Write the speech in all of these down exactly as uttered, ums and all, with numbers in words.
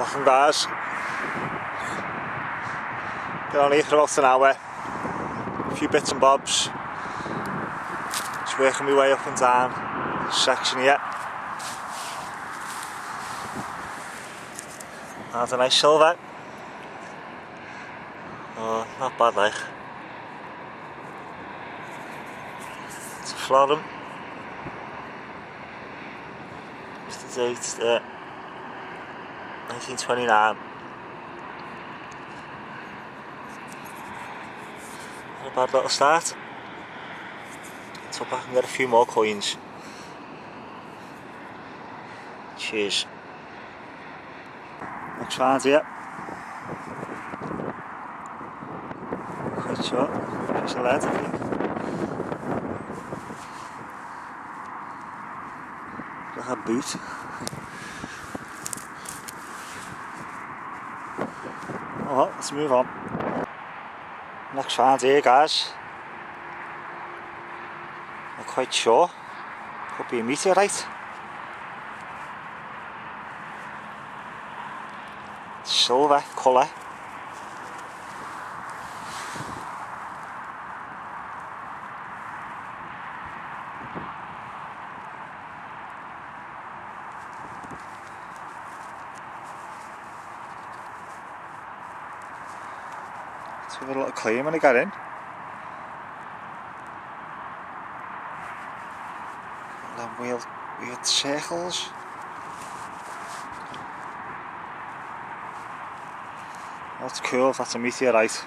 Welcome guys. Been on here for about an hour. A few bits and bobs. Just working my way up and down this section here. That's a nice silver. Oh, not bad like. It's a Florum. Just the date there. nineteen twenty-nine. Not a bad little start. Let's hope I can get a few more coins. Cheers. Next round here. Quite short. Piece of lead, I think. Got a boot. Oh well, let's move on. Next round here, guys. Not quite sure. Could be a meteorite. Silver colour. Let's have a little clean when I get in. And then weird, weird circles. That's cool if that's a meteorite.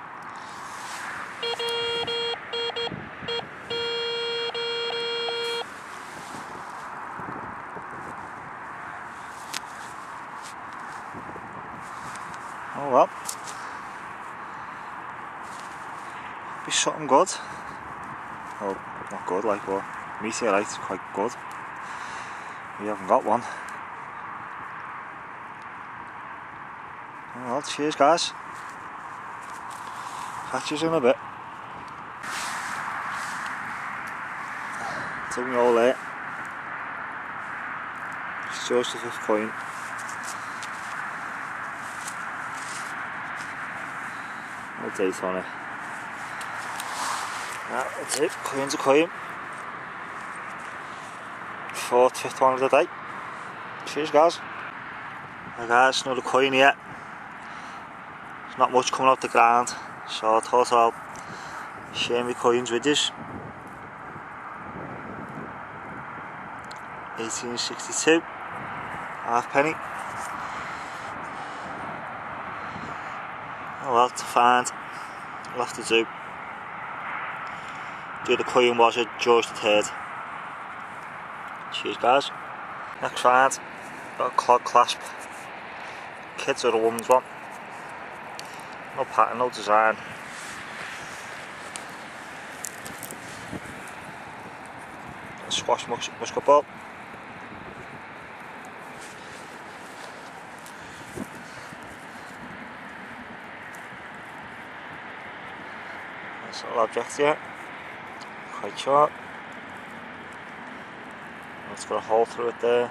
Oh well. Be something good. Well, not good like, but meteorite's quite good. We haven't got one. Well, cheers guys. Catch you in a bit. Took me all there. It's just the fifth coin. No date on it. That's it, coin's a coin. Fourth, fifth one of the day. Cheers guys. Hey guys, another coin here. There's not much coming out the ground, so I thought I'll share my coins with you. eighteen sixty-two, half penny. Oh well, to find, I'll have to do. The other coin was a George the Third. Cheers guys. Next round, got a clog clasp. Kids or the woman's one. No pattern, no design. A squash mus musket ball. Nice little object here. Quite short. It's got a hole through it there.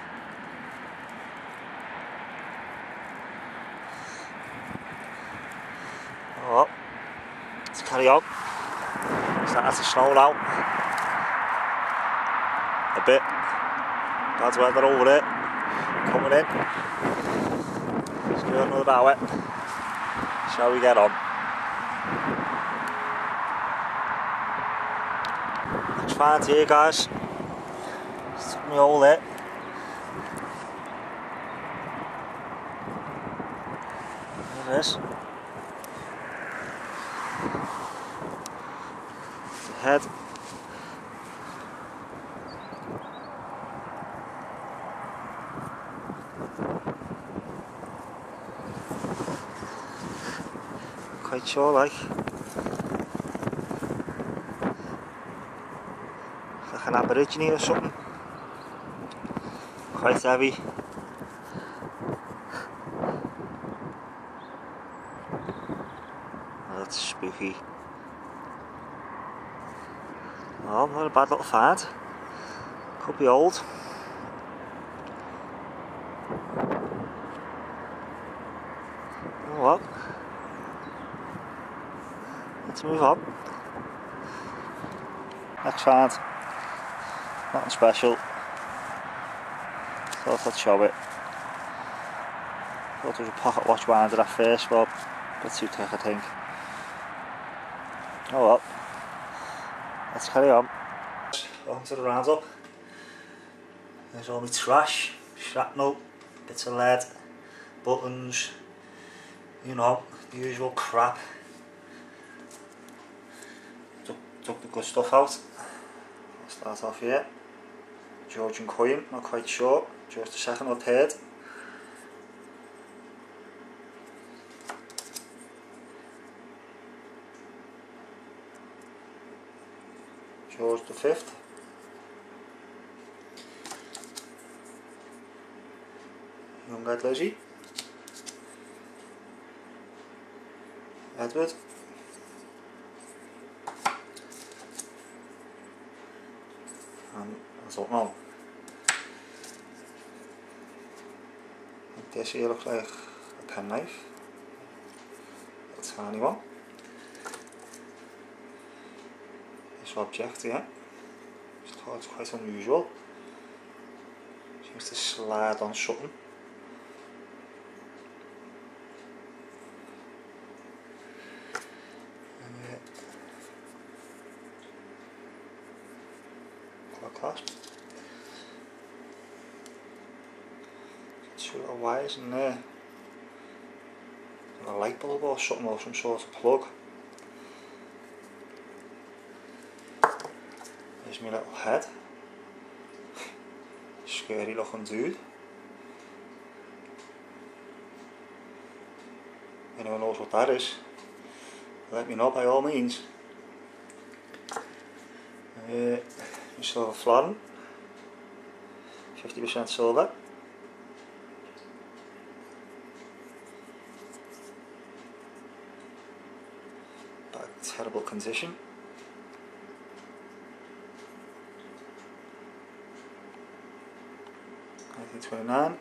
Oh well, let's carry on. Starting to snow now. A bit. Bad weather over there. Coming in. Let's do another hour. Shall we get on? Let's find here guys. Took me all there. There it is. The head. Quite sure like. Like an aborigine or something. Quite heavy. Oh, that's spooky. Oh, not a bad little find. Could be old. Oh well. Let's move on. Next find. Nothing special. Thought I'd show it. Thought there was a pocket watch winder at first, but a bit too thick I think. Oh well. Let's carry on. On to the roundup. There's all my trash, shrapnel, bits of lead, buttons, you know, the usual crap. Took, took the good stuff out. I'll start off here. Georgian coin, not quite sure, just a second or third. George the fifth. Young Ed Lizzie. Edward. And I don't know. This here looks like a penknife. A tiny one. This object here. Just thought it's quite unusual. Seems to slide on something. Clasp. Two little wires in there. A light bulb or something, or some sort of plug. There's my little head. Scary looking dude. Anyone knows what that is, let me know by all means. Uh, Silver florin, fifty percent silver. But terrible condition. nineteen twenty-nine.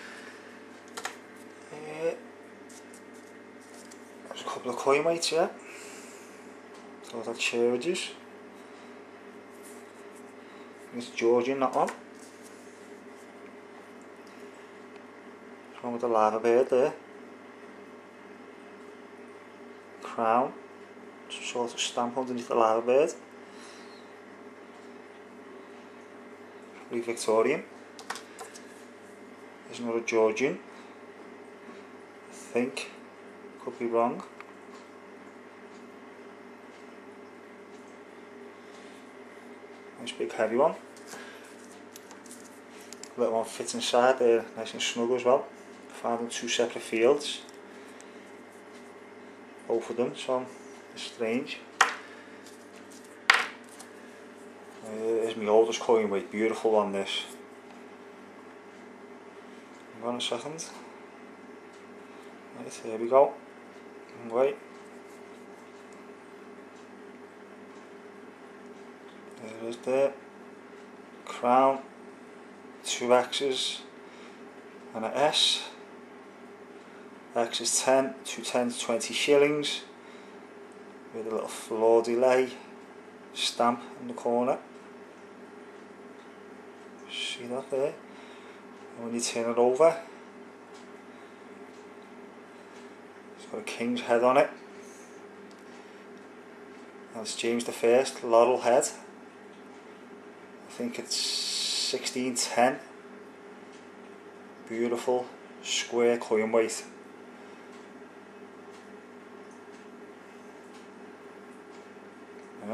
Uh, there's a couple of coin weights here. Those are charges. It's Georgian, that one. What's wrong with the lava bird there? Crown. Some sort of stamp underneath the lava bird. Probably Victorian. There's another Georgian. I think. Could be wrong. Nice big heavy one. The little one fits inside there, nice and snug as well. Found in two separate fields. Both of them, so it's strange. Uh, here's my oldest coin weight, beautiful one this. Hang on a second. Right, here we go. Wait. There it is there. Crown, two X's and an S. X is ten, two tens, twenty shillings. With a little floor delay stamp in the corner. See that there? And when you turn it over, it's got a king's head on it. That's James the First, laurel head. I think it's sixteen ten. Beautiful square coin weight. Yeah.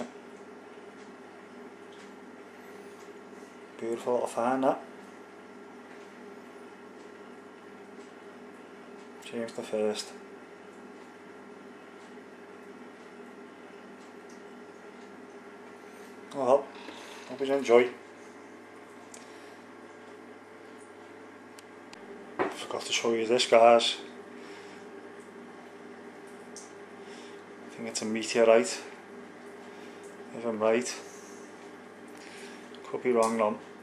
Beautiful little find that. James the First. Oh well, hope you enjoy. Forgot to show you this, guys. I think it's a meteorite, if I'm right. Could be wrong though.